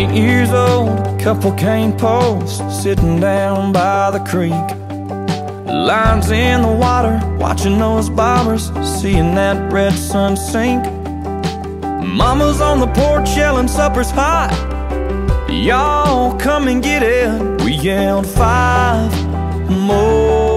8 years old, couple cane posts sitting down by the creek. Lines in the water, watching those bobbers, seeing that red sun sink. Mama's on the porch yelling supper's hot, y'all come and get it. We yelled 5 more